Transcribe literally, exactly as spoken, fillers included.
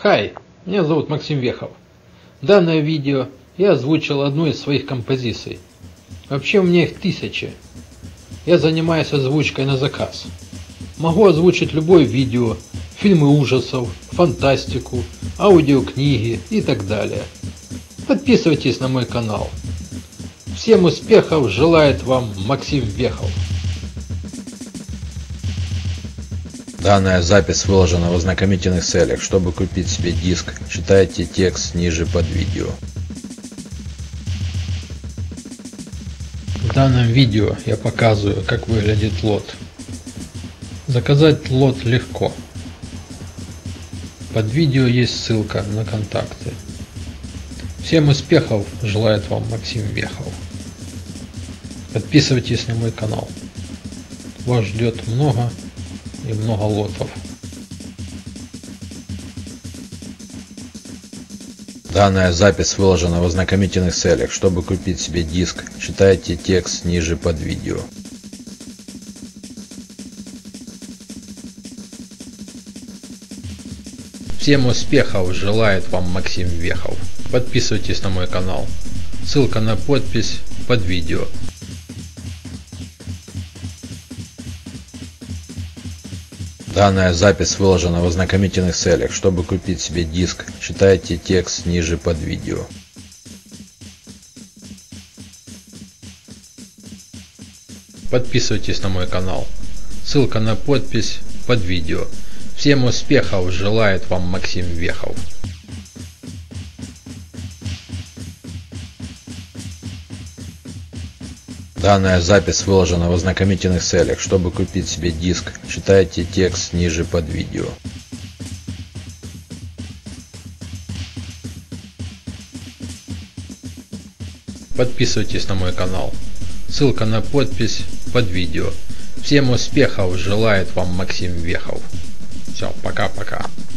Хай, меня зовут Максим Вехов. Данное видео я озвучил одну из своих композиций. Вообще у меня их тысячи. Я занимаюсь озвучкой на заказ. Могу озвучить любое видео, фильмы ужасов, фантастику, аудиокниги и так далее. Подписывайтесь на мой канал. Всем успехов желает вам Максим Вехов. Данная запись выложена в ознакомительных целях. Чтобы купить себе диск, читайте текст ниже под видео. В данном видео я показываю, как выглядит лот. Заказать лот легко. Под видео есть ссылка на контакты. Всем успехов желает вам Максим Вехов. Подписывайтесь на мой канал. Вас ждет много и много лотов. Данная запись выложена в ознакомительных целях. Чтобы купить себе диск, читайте текст ниже под видео. Всем успехов желает вам Максим Вехов. Подписывайтесь на мой канал. Ссылка на подпись под видео. Данная запись выложена в ознакомительных целях. Чтобы купить себе диск, читайте текст ниже под видео. Подписывайтесь на мой канал. Ссылка на подпись под видео. Всем успехов желает вам Максим Вехов. Данная запись выложена в ознакомительных целях. Чтобы купить себе диск, читайте текст ниже под видео. Подписывайтесь на мой канал. Ссылка на подпись под видео. Всем успехов желает вам Максим Вехов. Все, пока-пока.